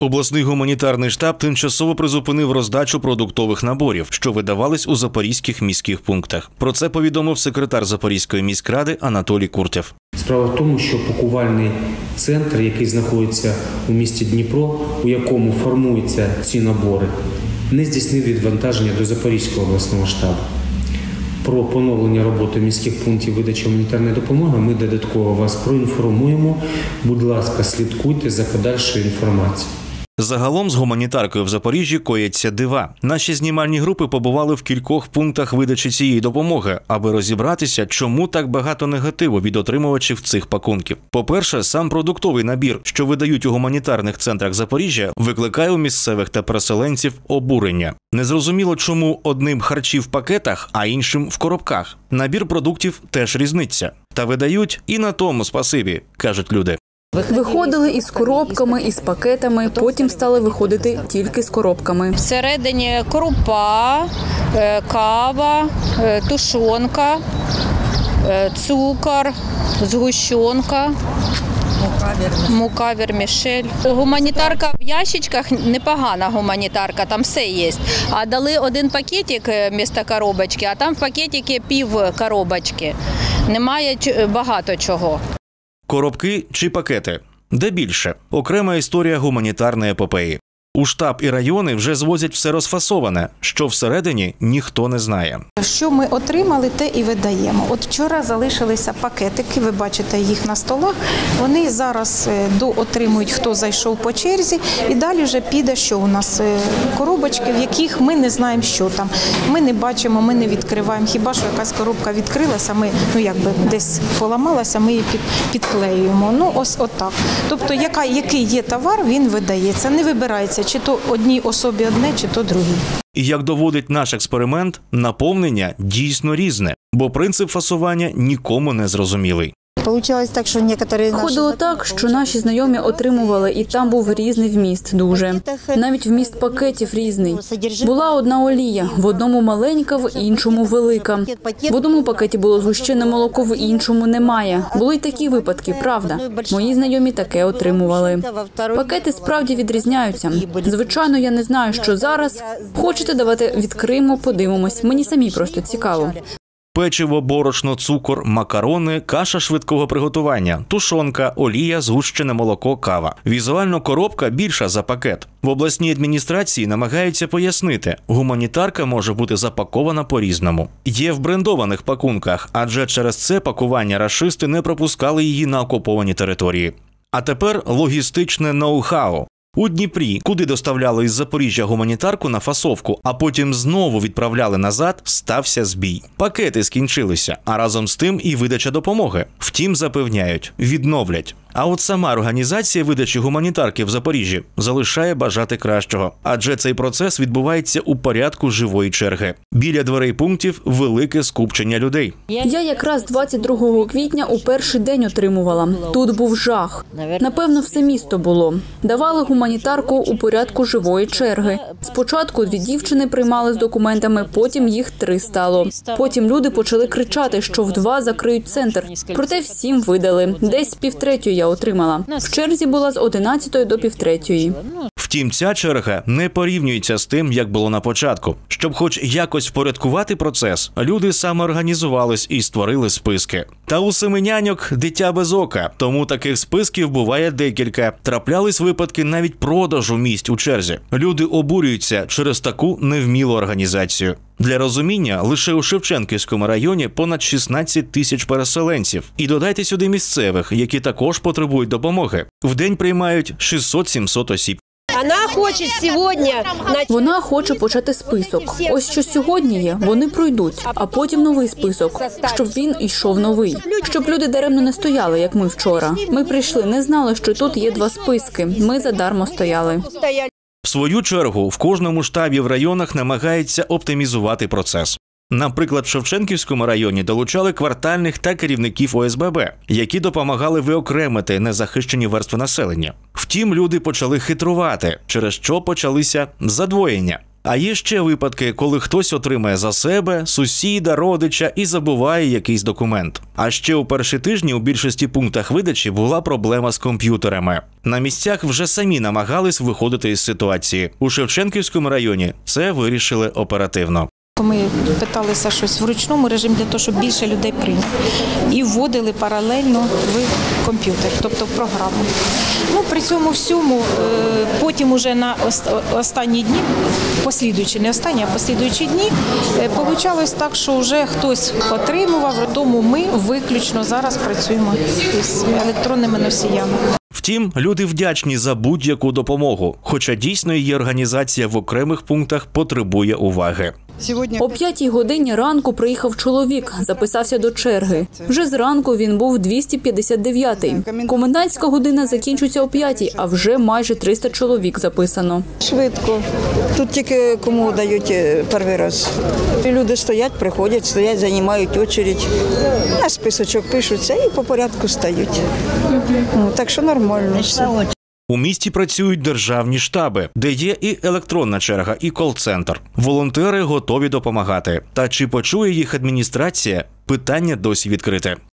Обласний гуманітарний штаб тимчасово призупинив роздачу продуктових наборів, що видавались у запорізьких міських пунктах. Про це повідомив секретар Запорізької міськради Анатолій Куртєв. Справа в тому, що пакувальний центр, який знаходиться у місті Дніпро, у якому формуються ці набори, не здійснив відвантаження до Запорізького обласного штабу. Про поновлення роботи міських пунктів видачі гуманітарної допомоги ми додатково вас проінформуємо. Будь ласка, слідкуйте за подальшою інформацією. Загалом з гуманітаркою в Запоріжжі кояться дива. Наші знімальні групи побували в кількох пунктах видачі цієї допомоги, аби розібратися, чому так багато негативу від отримувачів цих пакунків. По-перше, сам продуктовий набір, що видають у гуманітарних центрах Запоріжжя, викликає у місцевих та переселенців обурення. Незрозуміло, чому одним харчі в пакетах, а іншим в коробках. Набір продуктів теж різниця. Та видають і на тому спасибі, кажуть люди. Виходили із коробками, із пакетами, потім стали виходити тільки з коробками. Всередині крупа, кава, тушонка, цукор, згущенка, мука, вермішель. Гуманітарка в ящичках непогана гуманітарка, там все є. А дали один пакетик вместо коробочки, а там в пакетикі пів коробочки. Немає багато чого. Коробки чи пакети? Де більше? Окрема історія гуманітарної епопеї. У штаб і райони вже звозять все розфасоване, що всередині ніхто не знає. Що ми отримали, те і видаємо. От вчора залишилися пакетики, ви бачите їх на столах. Вони зараз доотримують, хто зайшов по черзі, і далі вже піде, що у нас коробочки, в яких ми не знаємо, що там. Ми не бачимо, ми не відкриваємо. Хіба що якась коробка відкрилася, ми десь поламалася, ми її підклеюємо. Ось отак. Тобто, який є товар, він видається. Не вибирається, чи то одній особі одне, чи то другій. І як доводить наш експеримент, наповнення дійсно різне, бо принцип фасування нікому не зрозумілий. Ходило так, що наші знайомі отримували, і там був різний вміст дуже. Навіть вміст пакетів різний. Була одна олія, в одному маленька, в іншому велика. В одному пакеті було згущене молоко, в іншому немає. Були й такі випадки, правда. Мої знайомі таке отримували. Пакети справді відрізняються. Звичайно, я не знаю, що зараз. Хочете, давайте відкриємо, подивимось. Мені самі просто цікаво. Печиво, борошно, цукор, макарони, каша швидкого приготування, тушонка, олія, згущене молоко, кава. Візуально коробка більша за пакет. В обласній адміністрації намагаються пояснити, гуманітарка може бути запакована по-різному. Є в брендованих пакунках, адже через це пакування рашисти не пропускали її на окуповані території. А тепер логістичне ноу-хау. У Дніпрі, куди доставляли із Запоріжжя гуманітарку на фасовку, а потім знову відправляли назад, стався збій. Пакети скінчилися, а разом з тим і видача допомоги. Втім, запевняють, відновлять. А от сама організація видачі гуманітарки в Запоріжжі залишає бажати кращого. Адже цей процес відбувається у порядку живої черги. Біля дверей пунктів велике скупчення людей. Я якраз 22 квітня у перший день отримувала. Тут був жах. Напевно, все місто було. Давали гуманітарку у порядку живої черги. Спочатку 2 дівчини приймали з документами, потім їх 3 стало. Потім люди почали кричати, що в 2 закриють центр. Проте всім видали. Десь 2:30 я отримала. В черзі була з 11 до 2:30. Втім, ця черга не порівнюється з тим, як було на початку. Щоб хоч якось впорядкувати процес, люди самоорганізувались і створили списки. Та у семеняньок дитя без ока, тому таких списків буває декілька. Траплялись випадки навіть продажу місць у черзі. Люди обурюються через таку невмілу організацію. Для розуміння, лише у Шевченківському районі понад 16 тисяч переселенців. І додайте сюди місцевих, які також потребують допомоги. Вдень приймають 600-700 осіб. Вона хоче почати список. Ось що сьогодні є, вони пройдуть, а потім новий список, щоб він йшов новий. Щоб люди даремно не стояли, як ми вчора. Ми прийшли, не знали, що тут є 2 списки. Ми задармо стояли. В свою чергу, в кожному штабі в районах намагаються оптимізувати процес. Наприклад, в Шевченківському районі долучали квартальних та керівників ОСББ, які допомагали виокремити незахищені верстви населення. Втім, люди почали хитрувати, через що почалися задвоєння. А є ще випадки, коли хтось отримає за себе, сусіда, родича і забуває якийсь документ. А ще у перші тижні у більшості пунктах видачі була проблема з комп'ютерами. На місцях вже самі намагались виходити із ситуації. У Шевченківському районі це вирішили оперативно. Ми питалися щось в ручному режимі для того, щоб більше людей прийняти. І вводили паралельно в комп'ютер, тобто в програму. При цьому всьому, потім уже на останні дні, послідуючі, не останні, а послідуючі дні, вийшло так, що вже хтось отримував, тому ми виключно зараз працюємо з електронними носіями. Втім, люди вдячні за будь-яку допомогу, хоча дійсно її організація в окремих пунктах потребує уваги. О 5-й годині ранку приїхав чоловік, записався до черги. Вже зранку він був 259-й. Комендантська година закінчується о 5-й, а вже майже 300 чоловік записано. Швидко. Тут тільки кому дають перший раз. Люди стоять, приходять, займають очередь, на списочок пишуться і по порядку стають. Так що нормально все. У місті працюють державні штаби, де є і електронна черга, і кол-центр. Волонтери готові допомагати. Та чи почує їх адміністрація? Питання досі відкрите.